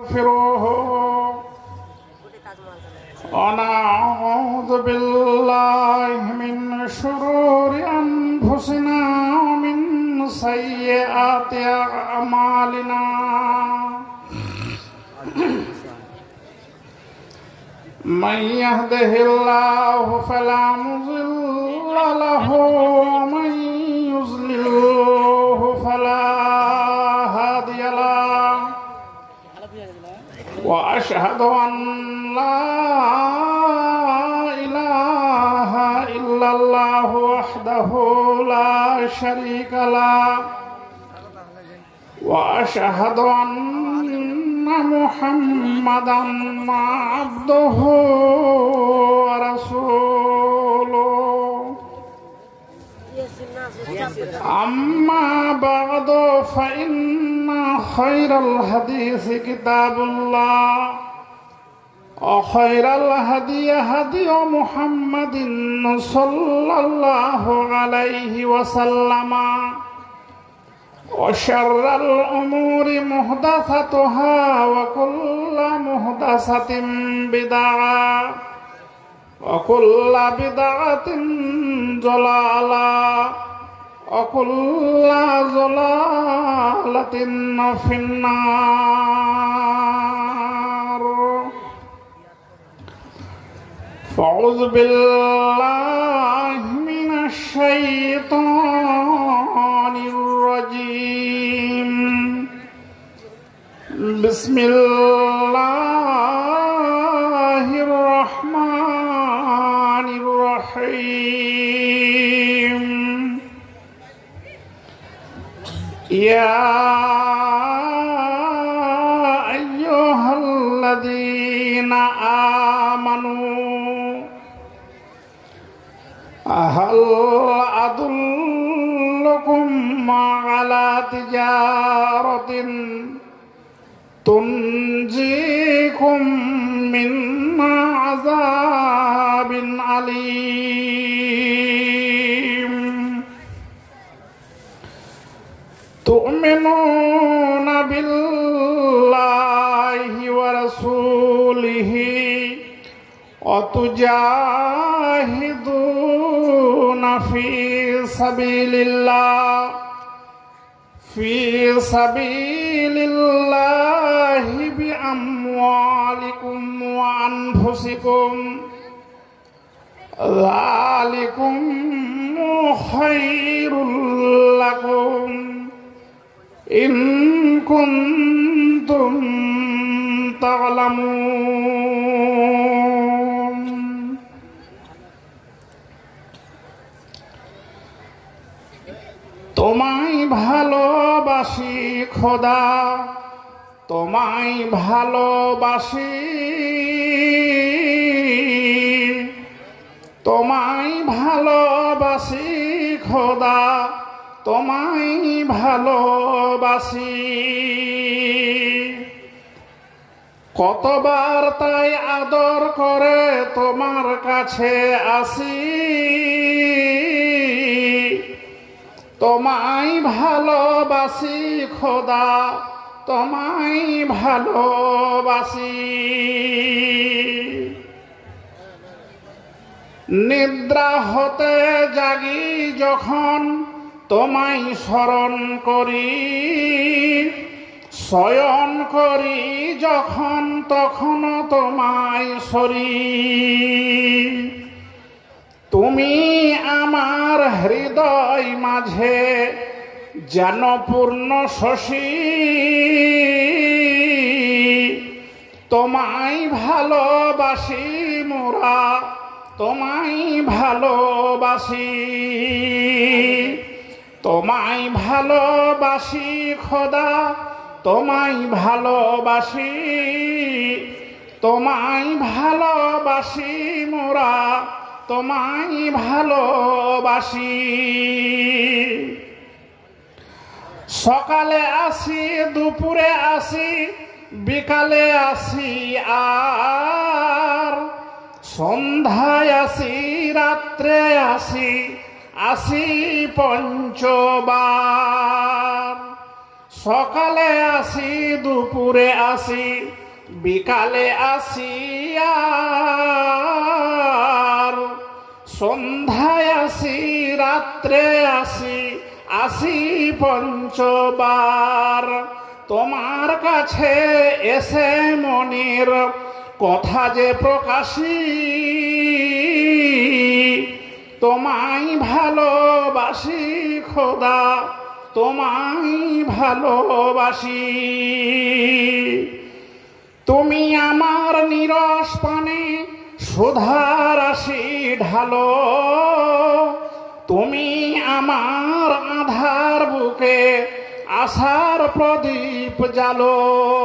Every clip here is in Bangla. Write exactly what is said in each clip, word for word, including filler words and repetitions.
ونعوذ بالله من شرور أنفسنا ومن سيئات أعمالنا من يهده الله فلا مضل له ومن يضلله فلا هادي له وأشهد أن لا إله إلا الله وحده لا شريك له وأشهد أن محمدا عبده ورسوله أما بعد فإن خير الحديث كتاب الله وخير الهدي هدي محمد صلى الله عليه وسلم وشر الأمور محدثاتها وكل محدثة بدعة وكل بدعة ضلالة وكل ضلالة في النار فأعوذ بالله من الشيطان الرجيم بسم الله الرحمن الرحيم يا أيها الذين آمنوا هل أدلكم على تجارة تنجيكم من عذاب أليم تؤمنون بالله ورسوله وتجاهدون في سبيل الله في سبيل الله بأموالكم وأنفسكم ذلكم خير لكم إن كنتم تعلمون তোমায় ভালোবাসি খোদা তোমায় ভালোবাসি তোমায় ভালোবাসি খোদা তোমায় ভালোবাসি কতবার তাই আদর করে তোমার কাছে আসি তোমায় ভালোবাসি খোদা তোমায় ভালোবাসি নিদ্রা হতে জাগি যখন তোমায় স্মরণ করি শয়ন করি যখন তখন তোমায় সরি তুমি আমার হৃদয় মাঝে যেন পূর্ণ শশী তোমায় ভালোবাসি মোরা তোমায় ভালোবাসি তোমায় ভালোবাসি খোদা তোমায় ভালোবাসি তোমায় ভালোবাসি মোরা তোমায় ভালোবাসি সকালে আসি দুপুরে আসি বিকালে আসি আর সন্ধ্যায় আসি রাত্রে আসি আসি পঞ্চবার সকালে আসি দুপুরে আসি বিকালে আসি আর সন্ধ্যায় আসি রাত্রে আসি আসি পঞ্চবার তোমার কাছে এসে মনের কথা যে প্রকাশী তোমায় ভালোবাসি খোদা তোমায় ভালোবাসি তুমি আমার নিরস পানে সুধার রাশি ঢালো তুমি আমার আধার বুকে আশার প্রদীপ জালো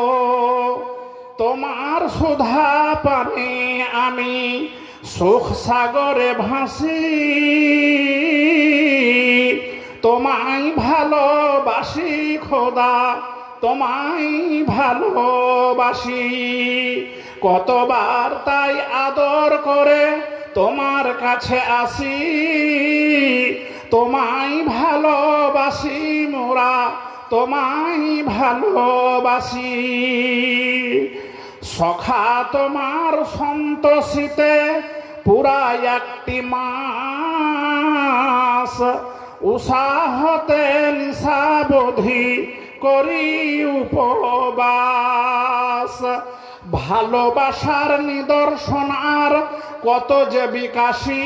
তোমার সুধা পানে আমি সুখ সাগরে ভাসি তোমায় ভালোবাসি খোদা তোমায় ভালোবাসি কতবার তাই আদর করে তোমার কাছে আসি তোমায় ভালোবাসি মোরা তোমায় ভালোবাসি সখা তোমার সন্তোষিতে পুরা একটি মাস উৎসাহতে নিশাবধি করি উপবাস ভালোবাসার নিদর্শন আর কত যে বিকাশী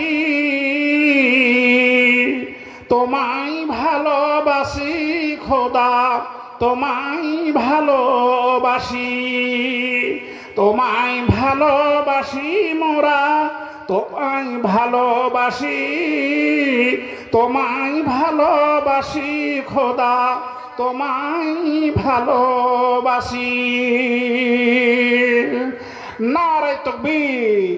তোমায় ভালোবাসি খোদা তোমায় ভালোবাসি তোমায় ভালোবাসি মোরা তোমায় ভালোবাসি তোমায় ভালোবাসি খোদা তোমায় ভালোবাসি নারে তাকবীর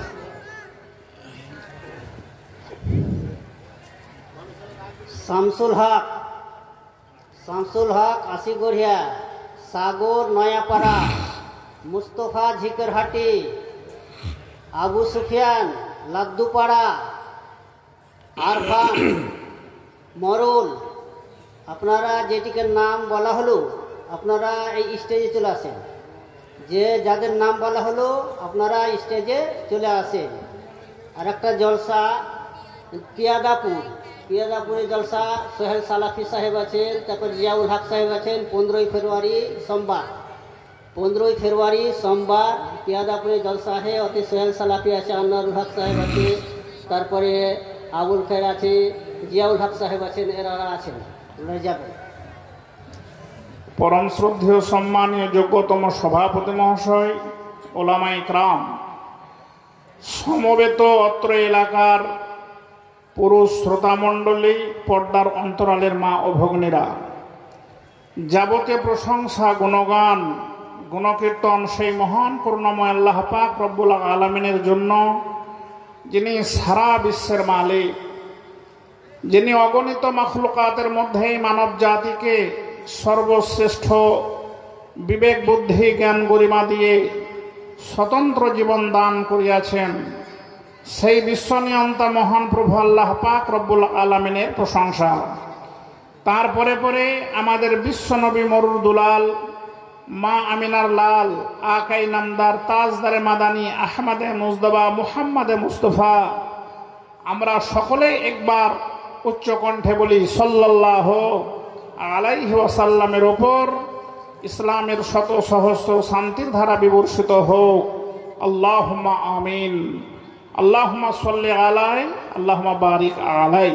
শামসুল হক শামসুল হক আশিগড়িয়া সাগর নয়াপাড়া মুস্তফা ঝিকরহাটি আবু সুফিয়ান লাদ্দুপাড়া আরফান মরুল আপনারা যেটিকে নাম বলা হলো আপনারা এই স্টেজে চলে আসেন যে যাদের নাম বলা হলো আপনারা স্টেজে চলে আসেন আর একটা জলসা পিয়াদাপুর পিয়াদাপুরে জলসা সোহেল সালাফি সাহেব আছেন তারপর জিয়াউল হক সাহেব আছেন পনেরোই ফেব্রুয়ারি সোমবার পনেরোই ফেব্রুয়ারি সোমবার পিয়াদাপুরে জলসা আছে অতি সোহেল সালাফি আছে আনোয়ারুল হক সাহেব আছে তারপরে আবুল খের আছে জিয়াউল হক সাহেব আছেন এরা আছেন যাবেন পরম শ্রদ্ধেয় সম্মানীয় যোগ্যতম সভাপতি মহাশয় ওলামা ইকরাম সমবেত অত্র এলাকার পুরুষ শ্রোতামণ্ডলী পর্দার অন্তরালের মা ও ভগ্নীরা যাবতীয় প্রশংসা গুণগান গুণকীর্তন সেই মহান করুণাময় আল্লাহ পাক রব্বুল আলামিনের জন্য যিনি সারা বিশ্বের মালিক যিনি অগণিত মাখলুকাতের মধ্যেই মানব জাতিকে সর্বশ্রেষ্ঠ বিবেক বুদ্ধি জ্ঞান গরিমা দিয়ে স্বতন্ত্র জীবন দান করিয়াছেন সেই বিশ্বনিয়ন্তা মহান প্রভু আল্লাহ পাক রব্বুল আলামিনের প্রশংসা তারপরে পরে আমাদের বিশ্বনবী মরুর দুলাল মা আমিনার লাল আকাই নামদার তাজদারে মাদানী আহমদে মুজতবা মুহাম্মদে মুস্তফা আমরা সকলেই একবার উচ্চ কণ্ঠে বলি সাল্লাল্লাহু আলাইহি ওয়াসাল্লামের ওপর ইসলামের শত সহস্র শান্তির ধারা বিবর্ষিত হোক আল্লাহুম্মা আমিন আল্লাহুম্মা সাল্লি আলাই আল্লাহুম্মা বারিক আলাই।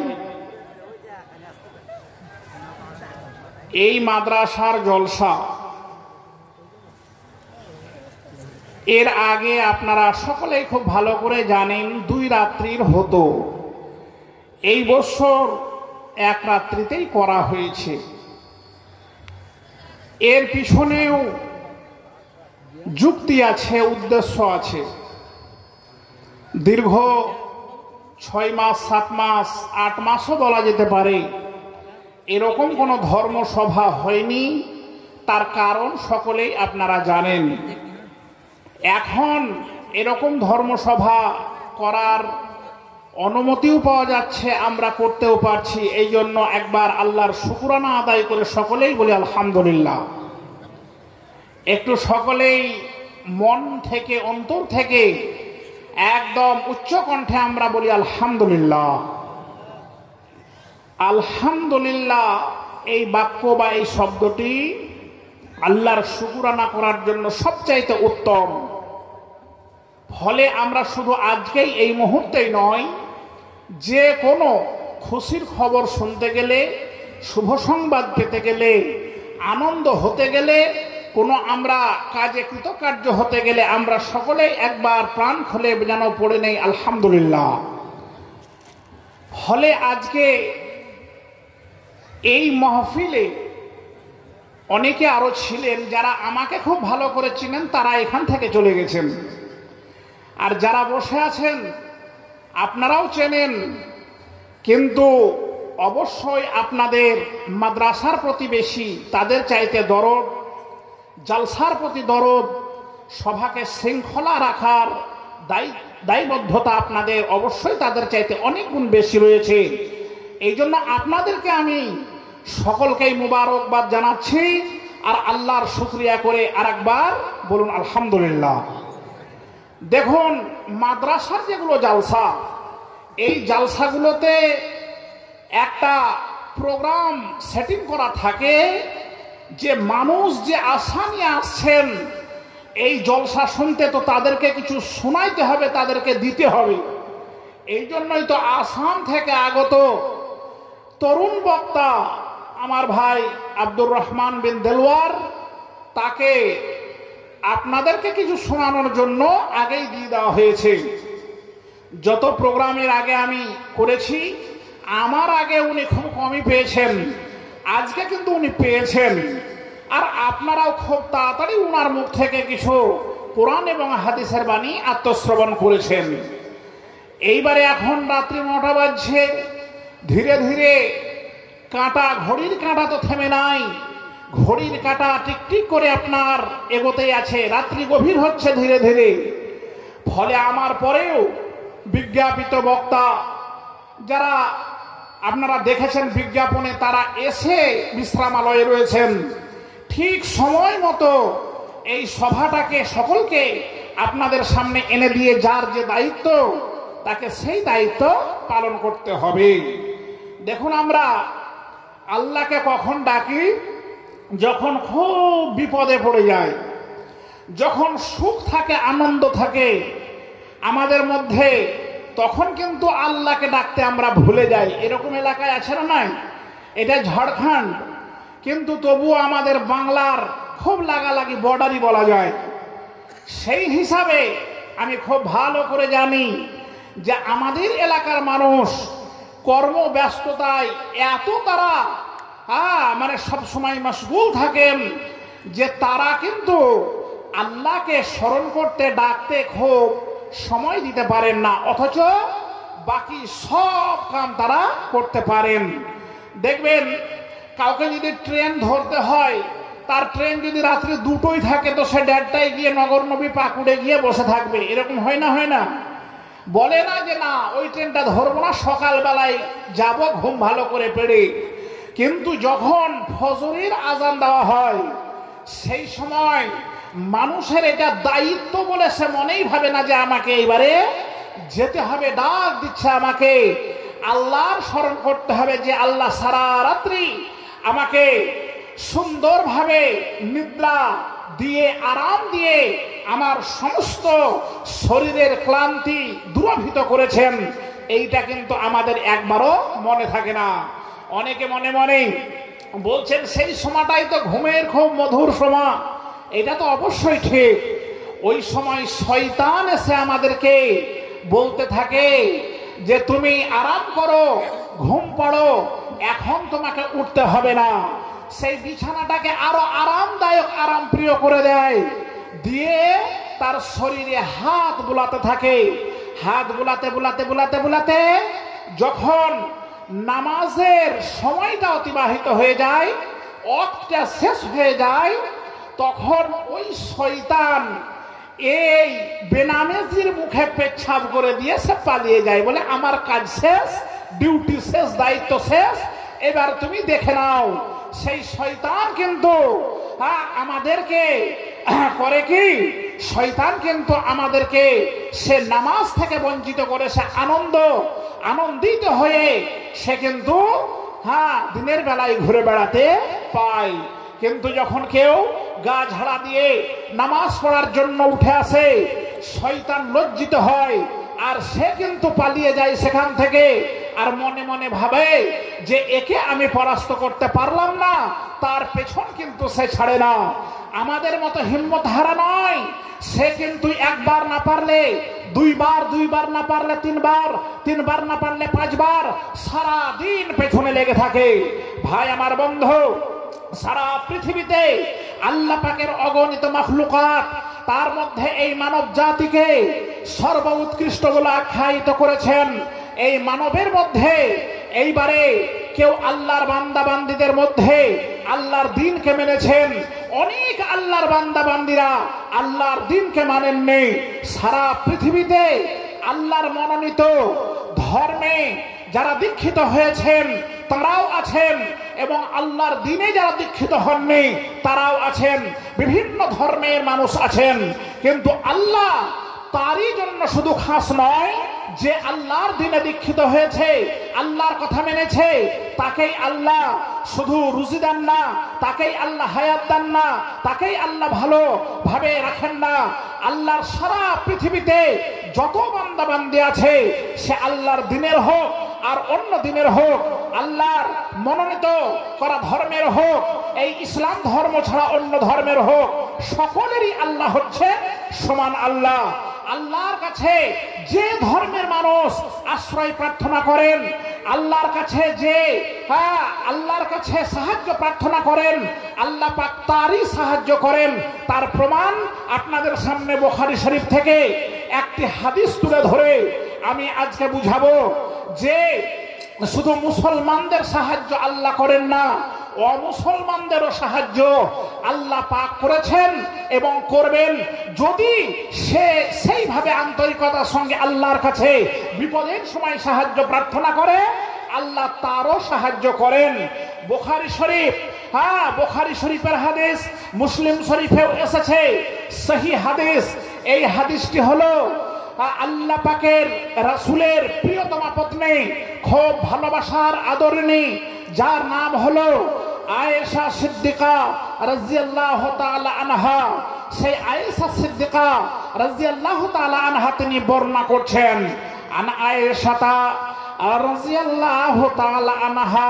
এই মাদ্রাসার জলসা এর আগে আপনারা সকলেই খুব ভালো করে জানেন দুই রাত্রির হতো এই বছর এক রাত্রিতেই করা হয়েছে এর পিছনেও যুক্তি আছে উদ্দেশ্য আছে দীর্ঘ ছয় মাস সাত মাস আট মাসও বলা যেতে পারে এরকম কোনো ধর্মসভা হয়নি তার কারণ সকলেই আপনারা জানেন এখন এরকম ধর্মসভা করার অনুমতিও পাওয়া যাচ্ছে, আমরা করতেও পারছি। এই জন্য একবার আল্লাহর শুকরানা আদায় করে সকলেই বলি আলহামদুলিল্লাহ। একটু সকলেই মন থেকে, অন্তর থেকে একদম উচ্চ কণ্ঠে আমরা বলি আলহামদুলিল্লাহ। আলহামদুলিল্লাহ এই বাক্য বা এই শব্দটি আল্লাহর শুকরানা করার জন্য সবচাইতে উত্তম। ফলে আমরা শুধু আজকেই এই মুহূর্তেই নয়, যে কোনো খুশির খবর শুনতে গেলে, শুভ সংবাদ পেতে গেলে, আনন্দ হতে গেলে, কোনো আমরা কাজে কৃতকার্য হতে গেলে আমরা সকলেই একবার প্রাণ খুলে যেন পড়ে নেই আলহামদুলিল্লাহ। ফলে আজকে এই মাহফিলে অনেকে আরো ছিলেন যারা আমাকে খুব ভালো করে চিনেন, তারা এখান থেকে চলে গেছেন। আর যারা বসে আছেন আপনারাও চেনেন, কিন্তু অবশ্যই আপনাদের মাদ্রাসার প্রতি বেশি, তাদের চাইতে দরদ, জালসার প্রতি দরদ, সভাকে শৃঙ্খলা রাখার দায়ী দায়বদ্ধতা আপনাদের অবশ্যই তাদের চাইতে অনেক গুণ বেশি রয়েছে। এই জন্য আপনাদেরকে আমি সকলকেই মুবারকবাদ জানাচ্ছি। আর আল্লাহর শুকরিয়া করে আরেকবার বলুন আলহামদুলিল্লাহ। দেখুন, মাদ্রাসার যেগুলো জালসা, এই জালসাগুলোতে একটা প্রোগ্রাম সেটিং করা থাকে যে মানুষ যে আশা নিয়ে আসছেন এই জলসা শুনতে, তো তাদেরকে কিছু শোনাইতে হবে, তাদেরকে দিতে হবে। এই জন্যই তো আসাম থেকে আগত তরুণ বক্তা আমার ভাই আব্দুর রহমান বিন দেলওয়ার, তাকে আপনাদেরকে কিছু শোনানোর জন্য আগেই দিয়ে দেওয়া হয়েছে। যত প্রোগ্রামের আগে আমি করেছি, আমার আগে উনি খুব কমই পেয়েছেন, আজকে কিন্তু উনি পেয়েছেন। আর আপনারাও খুব তাড়াতাড়ি উনার মুখ থেকে কিছু কোরআন এবং হাদিসের বাণী আত্মশ্রবণ করেছেন। এইবারে এখন রাত্রি নটা বাজছে, ধীরে ধীরে কাঁটা, ঘড়ির কাঁটা তো থেমে নাই, ঘড়ির কাঁটা টিকটিক করে আপনার এগোতেই আছে, রাত্রি গভীর হচ্ছে ধীরে ধীরে। ফলে আমার পরেও বিজ্ঞাপিত বক্তা যারা আপনারা দেখেছেন বিজ্ঞাপনে, তারা এসে বিশ্রামালয়ে রয়েছেন। ঠিক সময় মতো এই সভাটাকে সকলকে আপনাদের সামনে এনে দিয়ে যার যে দায়িত্ব, তাকে সেই দায়িত্ব পালন করতে হবে। দেখুন, আমরা আল্লাহকে কখন ডাকি? যখন খুব বিপদে পড়ে যায়, যখন সুখ থাকে, আনন্দ থাকে আমাদের মধ্যে, তখন কিন্তু আল্লাহকে ডাকতে আমরা ভুলে যাই। এরকম এলাকায় আছে না নাই? এটা ঝাড়খণ্ড, কিন্তু তবুও আমাদের বাংলার খুব লাগালাগি বর্ডারই বলা যায়। সেই হিসাবে আমি খুব ভালো করে জানি যে আমাদের এলাকার মানুষ কর্মব্যস্ততায় এত তারা হ্যাঁ মানে সবসময় মশগুল থাকেন যে তারা কিন্তু আল্লাহকে স্মরণ করতে, ডাকতে খুব সময় দিতে পারেন না, অথচ বাকি সব কাম তারা করতে পারেন। দেখবেন, কাউকে যদি ট্রেন ধরতে হয়, তার ট্রেন যদি রাত্রি দুটোই থাকে, তো সে দেড়টায় গিয়ে নগর নবী পাকুড়ে গিয়ে বসে থাকবে। এরকম হয় না? হয় না? বলে না যে না ওই ট্রেনটা ধরবো না, সকালবেলায় যাব ঘুম ভালো করে পেড়ে। কিন্তু যখন ফজরের আজান দেওয়া হয়, সেই সময় মানুষের এটা দায়িত্ব বলে সে মনেই ভাবে না যে আমাকে এইবারে যেতে হবে, ডাক দিচ্ছে আমাকে, আল্লাহর স্মরণ করতে হবে যে আল্লাহ সারা রাত্রি আমাকে সুন্দরভাবে নিদ্রা দিয়ে, আরাম দিয়ে আমার সমস্ত শরীরের ক্লান্তি দূরভূত করেছেন। এইটা কিন্তু আমাদের একবারও মনে থাকে না। অনেকে মনে মনে বলছেন সেই সময়টাই তো ঘুমের খুব মধুর সময়। এটা তো অবশ্যই ঠিক। ওই সময় শয়তান এসে আমাদেরকে বলতে থাকে যে তুমি আরাম করো, ঘুম পড়ো, এখন তোমাকে উঠতে হবে না। সেই বিছানাটাকে আরো আরামদায়ক, আরাম প্রিয় করে দেয়, দিয়ে তার শরীরে হাত বুলাতে থাকে। হাত বুলাতে বুলাতে বুলাতে বুলাতে যখন নামাজের সময়টা অতিবাহিত হয়ে যায়, ওয়াক্তটা শেষ হয়ে যায়, তখন ওই শয়তান এই বেনামেজির মুখে পেচ্ছাপ করে দিয়ে সে পালিয়ে যায়, বলে আমার কাজ শেষ, ডিউটি শেষ, দায়িত্ব শেষ, এবার তুমি দেখে নাও। সেই শয়তান কিন্তু হ্যাঁ আমাদেরকে করে কি, শয়তান কিন্তু আমাদেরকে সে নামাজ থেকে বঞ্চিত করে, সে আনন্দ আনন্দিত হয়ে সে কিন্তু হ্যাঁ দিনের বেলায় ঘুরে বেড়াতে পায়। কিন্তু যখন কেউ গা ঝাড়া দিয়ে নামাজ পড়ার জন্য উঠে আসে, শয়তান লজ্জিত হয় আর সে কিন্তু পালিয়ে যায় সেখান থেকে, আর মনে মনে ভাবে যে একে আমি পরাস্ত করতে পারলাম না, তার পেছন কিন্তু সে ছাড়ে না। আমাদের মতো হিম্মত হারা নয়, সে কিন্তু একবার না পারলে দুইবার, দুইবার না পারলে তিনবার, তিনবার না পারলে পাঁচবার, সারা দিন পেছনে লেগে থাকে। ভাই আমার বন্ধু, সারা পৃথিবীতে আল্লাহ পাকের অগণিত মাখলুকাত, তার মধ্যে এই মানব জাতিকে সর্ব উৎকৃষ্ট বলে আখ্যায়িত করেছেন। এই মানবের মধ্যে এইবারে কেউ আল্লাহর বান্দা বান্দীদের মধ্যে আল্লাহর দিনকে মেনেছেন, অনেক আল্লাহর বান্দা বান্দীরা আল্লাহর দিনকে মানেননি। সারা পৃথিবীতে আল্লাহর মনোনীত ধর্মে যারা দীক্ষিত হয়েছেন তারাও আছেন, এবং আল্লাহর দিনে যারা দীক্ষিত হননি তারাও আছেন। বিভিন্ন ধর্মের মানুষ আছেন, কিন্তু আল্লাহ তারই জন্য শুধু খাস নয় যে আল্লাহর দিনে দীক্ষিত হয়েছে, আল্লাহর কথা মেনেছে, তাকেই আল্লাহ শুধু রুজি দেন না, তাকেই আল্লাহ হায়াত দেন না, তাকেই আল্লাহ ভালো ভাবে রাখেন না। আল্লাহর সারা পৃথিবীতে যত বান্দা বান্দি আছে, সে আল্লাহর দিনের হোক আর অন্য দিনের হোক, আল্লাহর মনোনীত করা ধর্মের হোক, এই ইসলাম ধর্ম ছাড়া অন্য ধর্মের হোক, সকলেরই আল্লাহ হচ্ছে সমান আল্লাহ। আল্লাহর কাছে যে ধর্মের মানুষ আশ্রয় প্রার্থনা করেন, আল্লাহর কাছে যে হ্যাঁ আল্লাহর কাছে সাহায্য প্রার্থনা করেন, আল্লাহ পাক তারই সাহায্য করেন। তার প্রমাণ আপনাদের সামনে বুখারী শরীফ থেকে একটি হাদিস তুলে ধরে আমি আজকে বুঝাবো যে শুধু মুসলমানদের সাহায্য আল্লাহ করেন না, অমুসলমানদেরও সাহায্য আল্লাহ পাক করেছেন এবং করবেন। যদি সে সেইভাবে আন্তরিকতার সঙ্গে আল্লাহর কাছে বিপদের সময় সাহায্য প্রার্থনা করে, আল্লাহ তারও সাহায্য করেন। বুখারী শরীফ, হ্যাঁ বুখারী শরীফের হাদিস, মুসলিম শরীফেও এসেছে সহিহ হাদিস। এই হাদিসটি হলো আল্লাহ পাকের রাসূলের প্রিয়তমা পত্নী, খুব ভালোবাসার আদরিণী, যার নাম হলো আয়েশা সিদ্দিকা রাদিয়াল্লাহু তাআলা আনহা। সেই আয়েশা সিদ্দিকা রাদিয়াল্লাহু তাআলা আনহা তিনি বর্ণনা করছেন, আন আয়েশাতা রাদিয়াল্লাহু তাআলা আনহা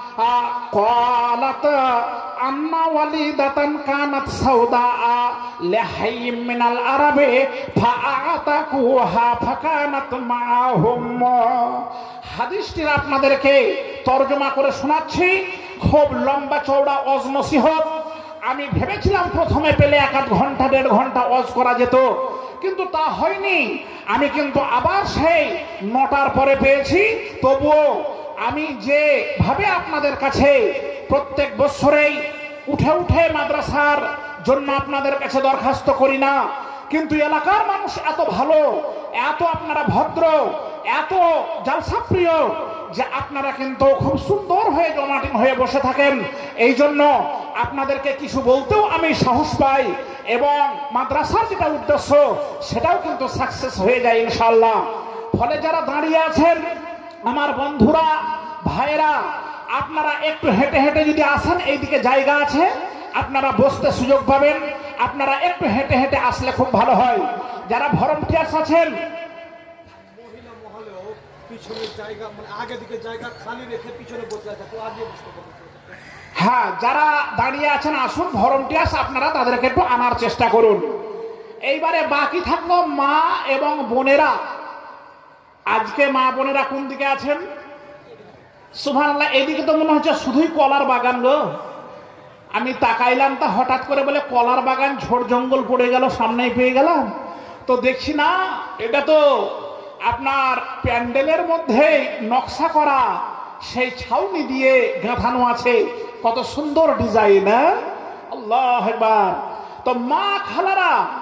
قالت أن والدة كانت سوداء لحي من العرب فأعتقوها فكانت معهم। হাদিসটি আপনাদেরকে তরজমা করে শোনাচ্ছি, খুব লম্বা চওড়া ওয়াজ নসিহত। আমি ভেবেছিলাম প্রথমে পেলে এক আধ ঘন্টা দেড় ঘন্টা ওয়াজ করা যেত, কিন্তু তা হয়নি। আমি কিন্তু আবার সেই নটার পরে পেয়েছি। তবুও আমি যে ভাবে আপনাদের কাছে প্রত্যেক বছরেই উঠে উঠে মাদ্রাসার জন্য আপনাদের কাছে দরখাস্ত করি না, কিন্তু এলাকার মানুষ এত ভালো, এত আপনারা ভদ্র, এত জালসা প্রিয় যে আপনারা কিন্তু খুব সুন্দর হয়ে জমাটিং হয়ে বসে থাকেন। এই জন্য আপনাদেরকে কিছু বলতেও আমি সাহস পাই, এবং মাদ্রাসার যেটা উদ্দেশ্য সেটাও কিন্তু সাকসেস হয়ে যায় ইনশাআল্লাহ। ফলে যারা দাঁড়িয়ে আছেন আমার বন্ধুরা, ভাইরা, আপনারা একটু হেঁটে হেঁটে যদি আসেন, এইদিকে জায়গা আছে, আপনারা বসতে সুযোগ পাবেন। আপনারা একটু হেঁটে হেঁটে আসলে খুব ভালো হয়। যারা ভলান্টিয়ার্স আছেন, মহিলা মহলেও পিছনের জায়গা মানে আগে দিকে জায়গা খালি রেখে পিছনে বসে আছে, তো আগে বসতে পারবে। হ্যাঁ যারা দাঁড়িয়ে আছেন আসুন, ভলান্টিয়ার্স আপনারা তাদেরকে একটু আনার চেষ্টা করুন। এইবারে বাকি থাকলো মা এবং বোনেরা। আজকে মা বোনেরা কোন দিকে আছেন? সুবহানাল্লাহ, এইদিকে তো মনে হচ্ছে শুধুই কলার বাগান গো। আমি তাকাইলাম তা হঠাৎ করে বলে কলার বাগান, ঝোড় জঙ্গল পড়ে গেল, সামনেই পেয়ে গেলাম। তো দেখছি না, এটা তো আপনার প্যান্ডেলের মধ্যে নকশা করা সেই ছাউনি দিয়ে গাঁথানো আছে, কত সুন্দর ডিজাইন। আল্লাহু আকবার। তো মা খালারা,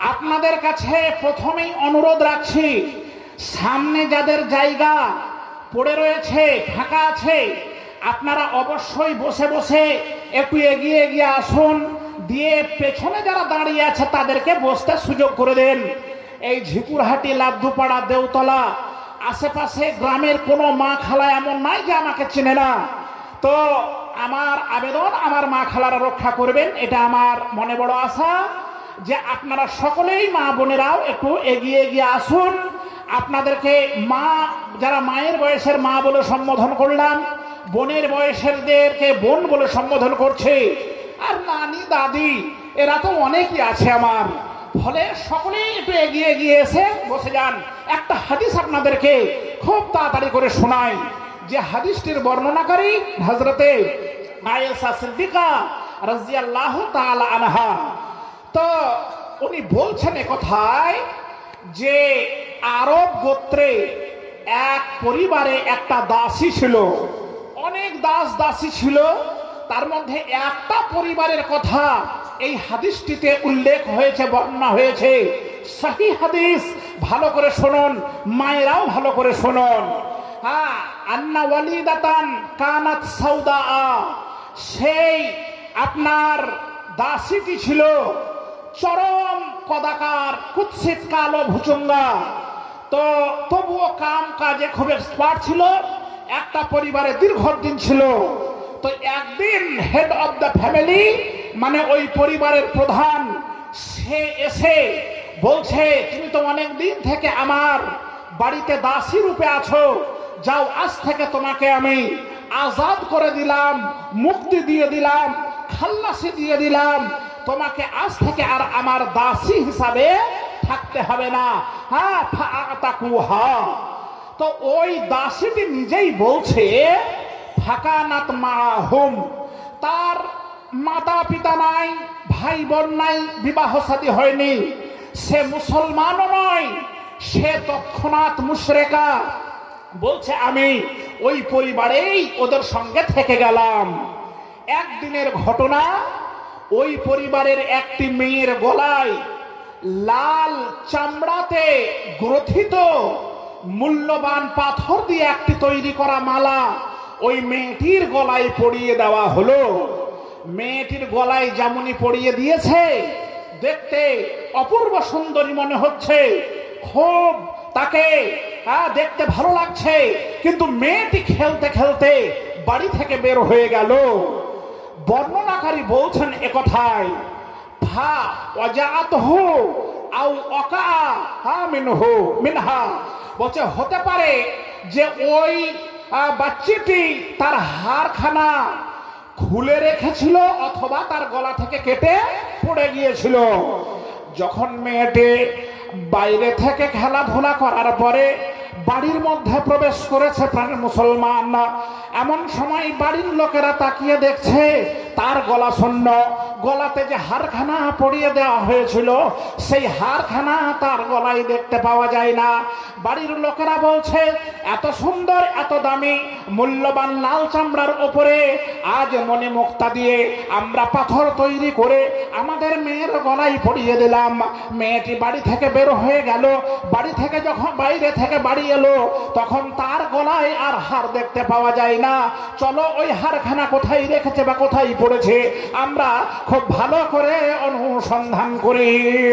আপনাদের কাছে প্রথমেই অনুরোধ রাখছি, সামনে যাদের জায়গা পড়ে রয়েছে, ফাঁকা আছে, আপনারা অবশ্যই বসে বসে একটু এগিয়ে এগিয়ে আসুন, দিয়ে পেছনে যারা দাঁড়িয়ে আছে তাদেরকে বসতে সুযোগ করে দেন। এই ঝিকুরহাটি, লাদ্দুপাড়া, দেওতলা আশেপাশে গ্রামের কোনো মা খালা এমন নাই যে আমাকে চেনে না। তো আমার আবেদন, আমার মা খালারা রক্ষা করবেন, এটা আমার মনে বড় আশা যে আপনারা সকলেই মা বোনেরাও একটু এগিয়ে এগিয়ে আসুন। আপনাদেরকে মা, যারা মায়ের বয়সের মা বলে সম্বোধন করলাম, বোনের বয়সেরদেরকে বোন বলে সম্বোধন করছে, আর নানি দাদি এরা তো অনেকই আছে আমার। ফলে সকলেই একটু এগিয়ে এগিয়ে এসে বসে যান। একটা হাদিস আপনাদেরকে খুব তাড়াতাড়ি করে শোনাই, যে হাদিসটির বর্ণনাকারী হযরতে আয়েশা সিদ্দিকা রাদিয়াল্লাহু তাআলা আনহা। তো উনি বলছেন এ কথায় যে আরব গোত্রে এক পরিবারে একটা দাসী ছিল, অনেক দাস দাসী ছিল, তার মধ্যে একটা পরিবারের কথা এই হাদিসটিতে উল্লেখ হয়েছে, বর্ণনা হয়েছে। সহিহ হাদিস, ভালো করে শুনুন, মায়েরাও ভালো করে শুনুন। হ্যাঁ, আন্না ওয়ালিদাতান কানাত সাউদা, সেই আপনার দাসীটি ছিল চরম কদাকার, কুৎসিত, কালো, ভুচুঙ্গা। তো তবুও কাম কাজে খুব এক্সপার্ট ছিল, একটা পরিবারে দীর্ঘদিন ছিল। তো একদিন হেড অফ দ্য ফ্যামিলি, মানে ওই পরিবারের প্রধান, সে এসে বলছে, তুমি তো অনেক দিন থেকে আমার বাড়িতে দাসী রূপে আছো, যাও আজ থেকে তোমাকে আমি আজাদ করে দিলাম, মুক্তি দিয়ে দিলাম, খাল্লাসি দিয়ে দিলাম, তোমাকে আজ থেকে আর আমার দাসী হিসাবে থাকতে হবে না। হ্যাঁ, ফাআতাকুহা। তো ওই দাসীটি নিজেই বলছে, ফাকানাত মাহুম, তার মাতা পিতা নাই, ভাই বোন নাই, বিবাহ শাদী হয়নি, সে মুসলমানও নয়, সে তৎক্ষণাৎ মুশরিকা। বলছে আমি ওই পরিবারেই ওদের সঙ্গে থেকে গেলাম। একদিনের ঘটনা, ওই পরিবারের একটি মেয়ের গলায় লাল চামড়াতে গ্রথিত মূল্যবান পাথর দিয়ে একটি তৈরি করা মালা ওই মেয়েটির গলায় পরিয়ে দেওয়া হলো। মেয়েটির গলায় যেমনই পরিয়ে দিয়েছে, দেখতে অপূর্ব সুন্দরী মনে হচ্ছে, খুব তাকে হ্যাঁ দেখতে ভালো লাগছে। কিন্তু মেয়েটি খেলতে খেলতে বাড়ি থেকে বের হয়ে গেল। বর্ণনাকারী বলছেন একথায়, ফা ওয়াজাআতহু আও ওয়াকা হা মিনহু মিনহা, বলছে হতে পারে যে ওই বাচ্চাটি তার হাড়খানা খুলে রেখেছিল, অথবা তার গলা থেকে কেটে পড়ে গিয়েছিল। যখন মেয়েটি বাইরে থেকে খেলাধুলা করার পরে বাড়ির মধ্যে প্রবেশ করেছে প্রাণের মুসলমান, এমন সময় বাড়ির লোকেরা তাকিয়ে দেখছে তার গলা শূন্য, গলাতে যে হাড়খানা পরিয়ে দেওয়া হয়েছিল সেই হাড়খানা তার গলায় দেখতে পাওয়া যায় না। বাড়ির লোকেরা বলছে, এত সুন্দর, এত দামি, মূল্যবান লাল চামড়ার উপরে আজ মনে মুক্তা দিয়ে আমরা পাথর তৈরি করে আমাদের মেয়ের গলায় পরিয়ে দিলাম। মেয়েটি বাড়ি থেকে বের হয়ে গেল, বাড়ি থেকে যখন বাইরে থেকে বাড়ি এলো, তখন তার গলায় আর হাড় দেখতে পাওয়া যায় না। চলো ওই হাড়খানা কোথায় রেখেছে বা কোথায় পড়েছে আমরা খুব ভালো করে অনুসন্ধান করি।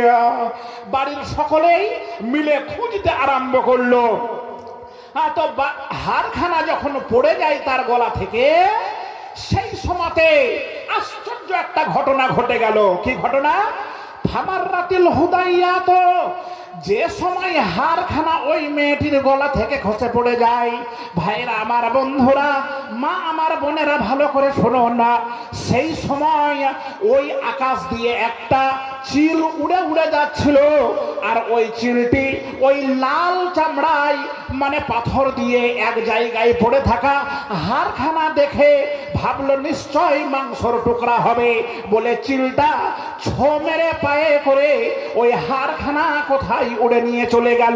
বাড়ির সকলেই মিলে খুঁজতে আরম্ভ করলো। হ্যাঁ, তো হাড়খানা যখন পড়ে যায় তার গলা থেকে, সেই সময়তে আশ্চর্য একটা ঘটনা ঘটে গেল। কি ঘটনা? ফামাররাতিল হুদাইয়াত, যে সময় হাড়খানা ওই মেয়েটির গলা থেকে খসে পড়ে যায়, ভাইরা আমার, বন্ধুরা, মা আমার, বোনেরা, ভালো করে শোনো না, সেই সময় ওই আকাশ দিয়ে একটা চিল উড়ে উড়ে যাচ্ছিল, আর ওই চিলটি ওই লাল চামড়ায় মানে পাথর দিয়ে এক জায়গায় পড়ে থাকা হাড়খানা দেখে ভাবলো নিশ্চয় মাংসর টুকরা হবে, বলে চিলটা ছো মেরে পায়ে করে ওই হাড়খানা কোথায় উড়ে নিয়ে চলে গেল।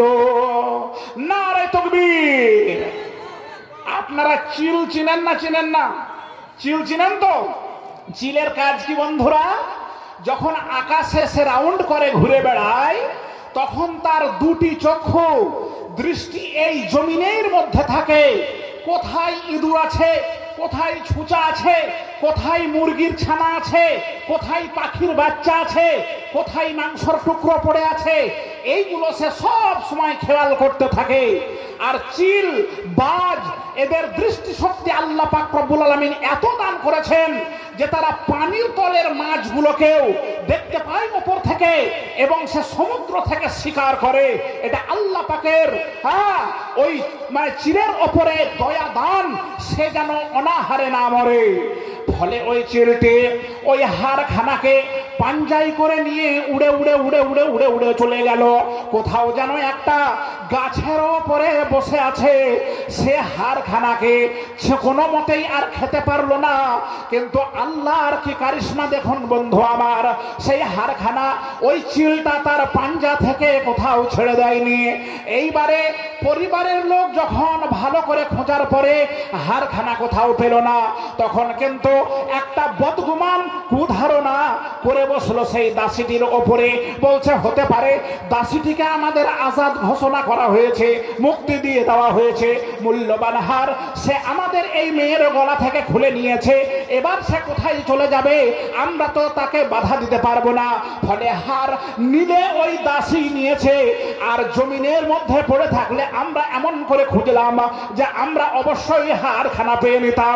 নারে তাকবীর! আপনারা চিল চিনেন না চিনেন না? চিল চিনেন তো? চিলের কাজ কি বন্ধুরা? যখন আকাশে সে রাউন্ড করে ঘুরে বেড়ায় তখন তার দুটি চক্ষু দৃষ্টি এই জমিনের মধ্যে থাকে। কোথায় ইঁদুর আছে, কোথায় ছুঁচা আছে, কোথায় মুরগির ছানা আছে, কোথায় পাখির বাচ্চা আছে, কোথায় মাংসর টুকরো পড়ে আছে, এইগুলো সে সব সময় খেয়াল করতে থাকে। আর চিল, বাজ, এদের দৃষ্টিশক্তি আল্লাহ পাক রব্বুল আলামিন এত দান করেছেন যে তারা পানির তলের মাছগুলোকেও দেখতে পায় উপর থেকে এবং সে সমুদ্র থেকে শিকার করে। এটা আল্লাহ পাকের হ্যাঁ ওই মানে চিলের ওপরে দয়া দান, সে যেন অনাহারে না মরে। ফলে ওই চিলটি ওই হাড়খানাকে পাঞ্জাই করে নিয়ে উড়ে উড়ে উড়ে উড়ে উড়ে উড়ে চলে গেল। কোথাও যেন একটা গাছের ওপরে বসে আছে। সে হাড়খানাকে সে কোনো মতেই আর খেতে পারলো না, কিন্তু আল্লাহর কি কারিশমা দেখুন বন্ধু আমার, সেই হাড়খানা ওই চিলটা তার পাঞ্জা থেকে কোথাও ছেড়ে দেয়নি। এইবারে পরিবারের লোক যখন ভালো করে খোঁজার পরে হাড়খানা কোথাও পেল না, তখন কিন্তু একটা বদগুমান কুধারণা করে বসলো সেই দাসীটির ওপরে। বলছে হতে পারে দাসীটিকে আমাদের আজাদ ঘোষণা করা হয়েছে, মুক্তি দিয়ে দেওয়া হয়েছে, মূল্যবান হার সে আমাদের এই মেয়ের গলা থেকে খুলে নিয়েছে, এবার সে কোথায় চলে যাবে, আমরা তো তাকে বাধা দিতে পারবো না। ফলে হার নিলে ওই দাসী নিয়েছে, আর জমিনের মধ্যে পড়ে থাকলে আমরা এমন করে খুঁজলাম যে আমরা অবশ্যই হারখানা পেয়ে নিতাম।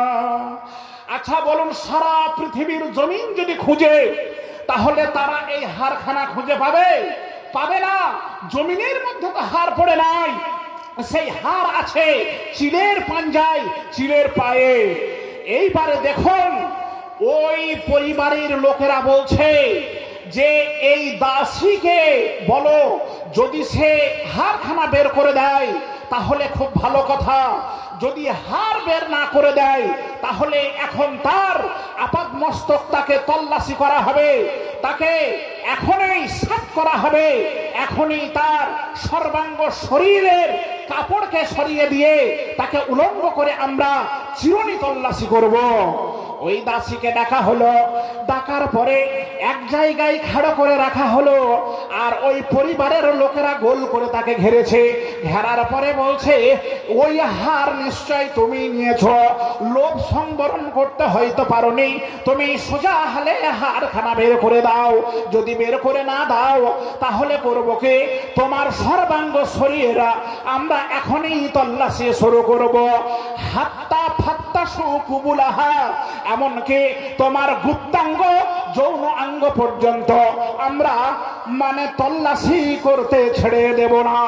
আচ্ছা বলুন, সারা পৃথিবীর জমিন যদি খুঁজে তাহলে তারা এই হারখানা খুঁজে পাবে? পাবে না। জমিনের মধ্যে তো হার পড়ে নাই, সেই হার আছে চিলের পাঞ্জায়, চিলের পায়ে। এইবারে দেখুন ওই পরিবারের লোকেরা বলছে যে এই দাসীকে বলো যদি সে হারখানা বের করে দেয় তাহলে খুব ভালো কথা, যদি হার বের না করে দেয় তাহলে এখন তার আপাত মস্তক তাকে তল্লাশি করা হবে, তাকে এখনই সাফ করা হবে, এখনই তার সর্বাঙ্গ শরীরের কাপড়কে সরিয়ে দিয়ে তাকে উলঙ্গ করে আমরা চিরুনি তল্লাশি করব। ওই দাসীকে ডাকা হলো, ডাকার পরে এক জায়গায় খাড়া করে রাখা হলো, আর ওই পরিবারের লোকেরা গোল করে তাকে ঘেরেছে। ঘেরার পরে বলছে ওই হার নিশ্চয় তুমি নিয়েছ, লোভ সংবরণ করতে হয়তো পারোনি, তুমি সোজা হালে হারখানা বের করে দাও, যদি বের করে না দাও তাহলে করবো কি, তোমার সর্বাঙ্গ শরীর আমরা এখনই তল্লাশি শুরু করব। হাত্তা ফাত্তা সুকুবুলাহা, এমনকি তোমার গুপ্তাঙ্গ যৌন অঙ্গ পর্যন্ত আমরা মানে তল্লাশি করতে ছেড়ে দেব না।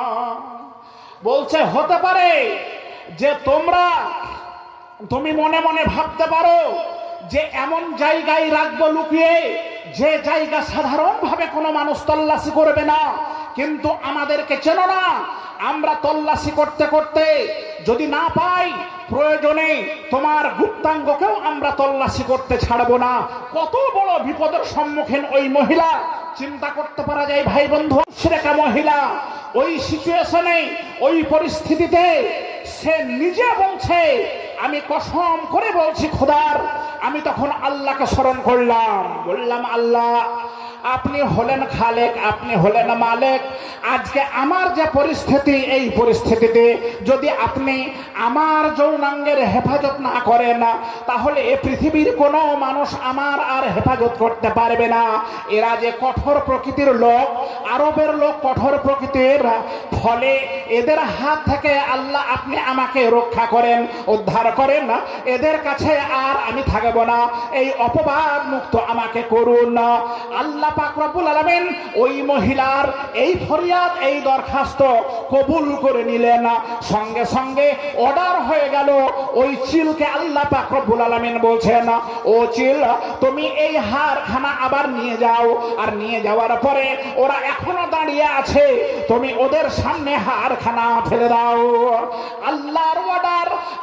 বলছে হতে পারে যে তোমরা তুমি মনে মনে ভাবতে পারো যে এমন জায়গায় রাখবো লুকিয়ে যে জায়গা সাধারণভাবে কোনো মানুষ তল্লাশি করবে না, কিন্তু আমাদেরকে চেনো না, আমরা তল্লাশি করতে করতে যদি না পাই প্রয়োজনে তোমার গুপ্তাঙ্গকেও আমরা তল্লাশি করতে ছাড়বো না। কত বড় বিপদের সম্মুখীন ওই মহিলা, চিন্তা করতে পারা যায় ভাই বন্ধু। সেরেকা মহিলা ওই সিচুয়েশনে, ওই পরিস্থিতিতে সে নিজে বলছে আমি কসম করে বলছি খোদার, আমি তখন আল্লাহকে স্মরণ করলাম, বললাম আল্লাহ আপনি হলেন খালেক, আপনি হলেন মালিক, আজকে আমার যে পরিস্থিতি, এই পরিস্থিতিতে যদি আপনি আমার যৌনাঙ্গের হেফাজত না করেন তাহলে এ পৃথিবীর কোনো মানুষ আমার আর হেফাজত করতে পারবে না। এরা যে কঠোর প্রকৃতির লোক, আরবের লোক কঠোর প্রকৃতির, ফলে এদের হাত থেকে আল্লাহ আপনি আমাকে রক্ষা করেন, উদ্ধার করেন, এদের কাছে আর আমি থাকব না, এই অপবাদ মুক্ত আমাকে করুন। আল্লাহ পাক রব্বুল আলামিন ওই মহিলার এই ফরিয়াদ, এই দরখাস্ত কবুল করে নিলেন। সঙ্গে সঙ্গে অর্ডার হয়ে গেল ওই চিলকে আল্লাহ পাক রব্বুল আলামিন বলছেন ও চিল তুমি এই হারখানা আবার নিয়ে যাও, আর নিয়ে যাওয়ার পরে ওরা এখনো দাঁড়িয়ে আছে, তুমি ওদের সামনে হারখানা ফেলে দাও। আল্লাহর অর্ডার,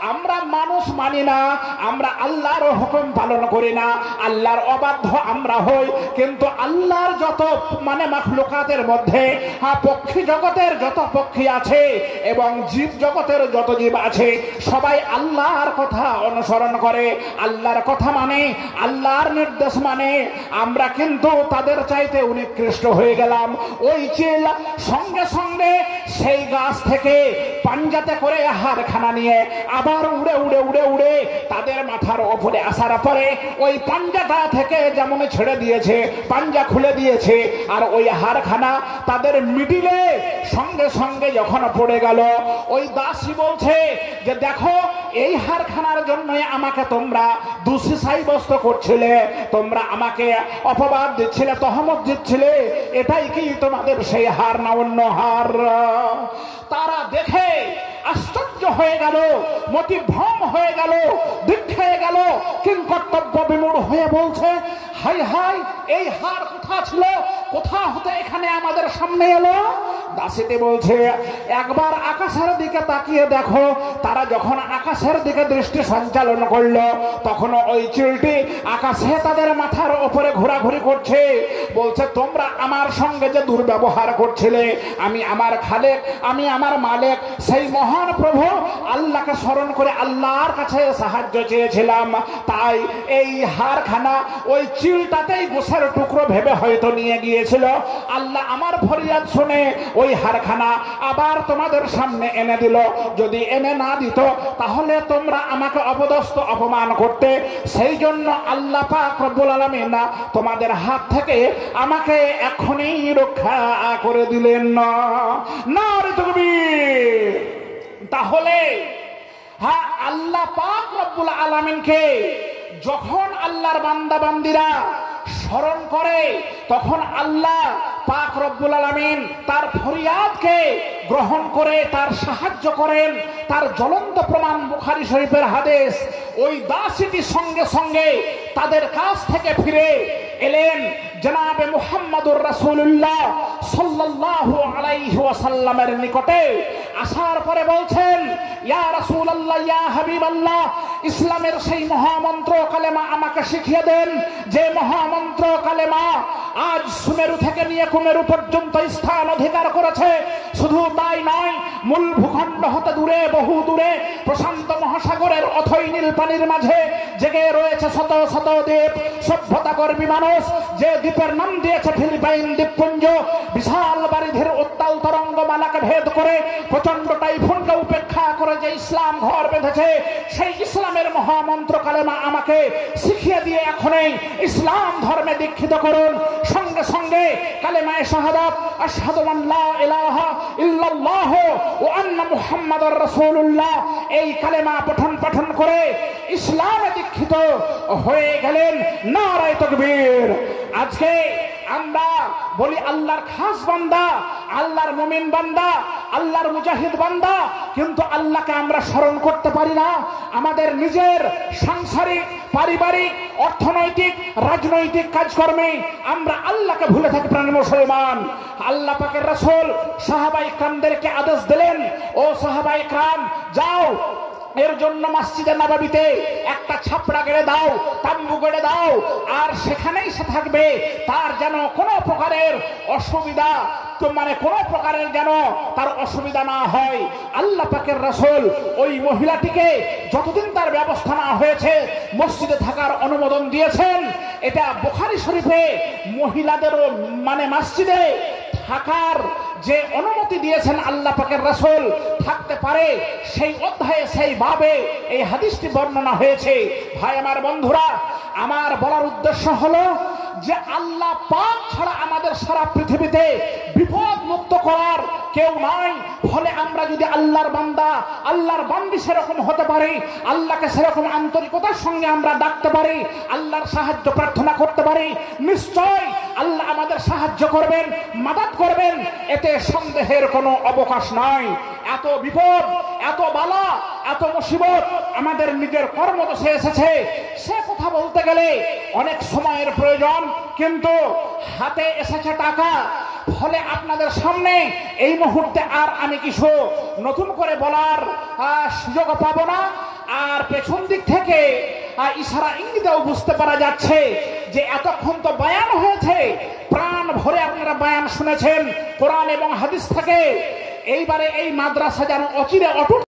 আমরা মানুষ মানি না, আমরা আল্লাহর হুকুম পালন করি না, আল্লাহর অবাধ্য আমরা হই। কিন্তু আল্লাহর যত মানে মাখলুকাতের মধ্যে হ্যাঁ পক্ষী জগতের যত পক্ষী আছে এবং জীব জগতের যত জীব আছে সবাই আল্লাহর কথা অনুসরণ করে, আল্লাহর কথা মানে, আল্লাহর নির্দেশ মানে। আমরা কিন্তু তাদের চাইতে নিকৃষ্ট হয়ে গেলাম। ওই চিল সঙ্গে সঙ্গে সেই গাছ থেকে পাঞ্জাতে করে হাড়খানা নিয়ে আবার উড়ে উড়ে উড়ে উড়ে তাদের মাথার ওপরে আসার পরে ওই পাঞ্জাটা থেকে যেমন ছেড়ে দিয়েছে, পাঞ্জা খুলে দিয়েছে, আর ওই হাড়খানা তাদের মিডিলে সঙ্গে সঙ্গে যখন পড়ে গেল, ওই দাসী বলছে যে দেখো এই হাড়খানার জন্যই আমাকে তোমরা দোষী সাব্যস্ত করছিলে, তোমরা আমাকে অপবাদ দিচ্ছিলে, তহমত দিচ্ছিলে, এটাই কি তোমাদের সেই হার না অন্য হার? তারা দেখে আশ্চর্য হয়ে গেল, মতিভ্রম হয়ে গেল, দীক্ষায় গেল, কিং কর্তব্য বিমূঢ় হয়ে বলছে হাই হাই এই হার কোথা ছিল, কোথা হতে এখানে আমাদের সামনে এলো? দাসীটি বলছে একবার আকাশের দিকে তাকিয়ে দেখো। তারা যখন আকাশের দিকে দৃষ্টি সঞ্চালন করলো তখন ওই চিলটি আকাশে তাদের মাথার উপরে ঘোরাঘুরি করছে। বলছে তোমরা আমার সঙ্গে যে দুর্ব্যবহার করছিলে, আমি আমার খালেক, আমি আমার মালিক সেই মহান প্রভু আল্লাহকে স্মরণ করে আল্লাহর কাছে সাহায্য চেয়েছিলাম, তাই এই হারখানা ওই চিলটাতেই গোছের টুকরো ভেবে হয়তো নিয়ে গিয়েছিল। আল্লাহ আমার ফরিয়াদ শুনে ওই হারখানা আবার তোমাদের সামনে এনে দিল। যদি এনে না দিত তাহলে তোমরা আমাকে অপদস্থ অপমান করতে, সেই জন্য আল্লাহ পাক রব্বুল আলামিন তোমাদের হাত থেকে আমাকে এখনই রক্ষা করে দিলেন না। নারে তাকবীর। তাহলে হ্যাঁ আল্লাহ পাক রব্বুল আলামিনকে যখন আল্লাহর বান্দা বান্দিরা স্মরণ করে তখন আল্লাহ পাক রব্বুল আলামিন তার ফরিয়াদকে গ্রহণ করে তার সাহায্য করেন। তার জ্বলন্ত প্রমাণ বুখারী শরীফের হাদিস। ওই দাসীটি সঙ্গে সঙ্গে তাদের কাছ থেকে ফিরে এলেন জনাবে মুহাম্মদুর রাসূলুল্লাহ সাল্লাল্লাহু আলাইহি ওয়াসাল্লামের নিকটে। আসার পরে বলছেন ইয়া রাসূলুল্লাহ, ইয়া হাবিবাল্লাহ, ইসলামের সেই মহামন্ত্র কালেমা আমাকে শিখিয়ে দেন, যে মহামন্ত্র কালেমা আজ সুমেরু থেকে নিয়ে কুমেরু পর্যন্ত স্থান অধিকার করেছে। শুধু তাই নয়, মূল ভূখণ্ড হতে দূরে, বহু দূরে প্রশান্ত মহাসাগরের অথই নীল পানির মাঝে জেগে রয়েছে শত শত দ্বীপ, সভ্যতা কর্মী মানুষ, যে দ্বীপের নাম দিয়েছে ফিলিপাইন দ্বীপপুঞ্জ। বিশাল বারিধির উত্তাল তরঙ্গমালাকে ভেদ করে, প্রচন্ড টাইফুনকে উপেক্ষা করে যে ইসলাম ঘর বেঁধেছে, সেই ইসলামের মহামন্ত্র কালেমা আমাকে শিখিয়ে দিয়ে এখনই ইসলাম ধর্মে দীক্ষিত করুন। সঙ্গে সঙ্গে কালেমায়ে শাহাদাত আশহাদু আল্লা ইলাহা ইল্লাল্লাহ ওয়া আন্না মুহাম্মাদুর রাসূলুল্লাহ এই কালেমা পঠন পাঠন করে ইসলামে দীক্ষিত হয়ে গেলেন। নারায়ে তাকবীর। আজকে আমরা বলি আল্লাহর খাস বান্দা, আল্লাহর মুমিন বান্দা, আল্লাহর মুজাহিদ বান্দা, কিন্তু আল্লাহকে আমরা স্মরণ করতে পারি না। আমাদের নিজের সাংসারিক, পারিবারিক, অর্থনৈতিক, রাজনৈতিক কাজকর্মে আমরা আল্লাহকে ভুলে থাকি। প্রাণ মুসলমান, আল্লাহ পাকের রাসূল সাহাবায়ে কেরামদেরকে আদেশ দিলেন, ও সাহাবায়ে কেরাম যাও, এর জন্য মসজিদে নববীতে একটা ছাপড়া গেড়ে দাও, তাম্বু গেড়ে দাও, আর সেখানেই সে থাকবে। তার যেন কোনো প্রকারের অসুবিধা, তো মানে কোনো প্রকারের যেন তার অসুবিধা না হয়। আল্লাহ পাকের রাসূল ওই মহিলাটিকে যতদিন তার ব্যবস্থা না হয়েছে মসজিদে থাকার অনুমোদন দিয়েছেন। এটা বুখারী শরীফে মহিলাদেরও মানে মসজিদে থাকার যে অনুমতি দিয়েছেন আল্লাহ পাকের রাসূল, থাকতে পারে, সেই অধ্যায়ে সেই বাবে এই হাদিসটি বর্ণনা হয়েছে। ভাই আমার বন্ধুরা, আমার বলার উদ্দেশ্য হলো যে আল্লাহ পাক ছাড়া আমাদের সারা পৃথিবীতে বিপদ মুক্ত করার কেউ নাই। ফলে আমরা যদি আল্লাহর বান্দা, আল্লাহর বান্দি সেরকম হতে পারি, আল্লাহকে সেরকম আন্তরিকতার সঙ্গে আমরা ডাকতে পারি, আল্লাহর সাহায্য প্রার্থনা করতে পারি, নিশ্চয় আল্লাহ আমাদের সাহায্য করবেন, মাদাত করবেন, এতে সন্দেহের কোনো অবকাশ নাই। এত বিপদ, এত বালা, এত মুসিবত আমাদের নিজের কর্মদোষে এসেছে। সে কথা বলতে গেলে অনেক সময়ের প্রয়োজন, কিন্তু হাতে এসেছে টাকা। ফলে আপনাদের সামনে এই মুহূর্তে আর আমি কিছু নতুন করে বলার সুযোগ পাবো না। আর পেছন দিক থেকে আহ, ইশারা ইঙ্গিতেও বুঝতে পারা যাচ্ছে যে এতক্ষণ তো বয়ান হয়েছে, প্রাণ ভরে আপনারা বয়ান শুনেছেন কোরআন এবং হাদিস থেকে। এইবারে এই মাদ্রাসা যেন অচিরে অটুট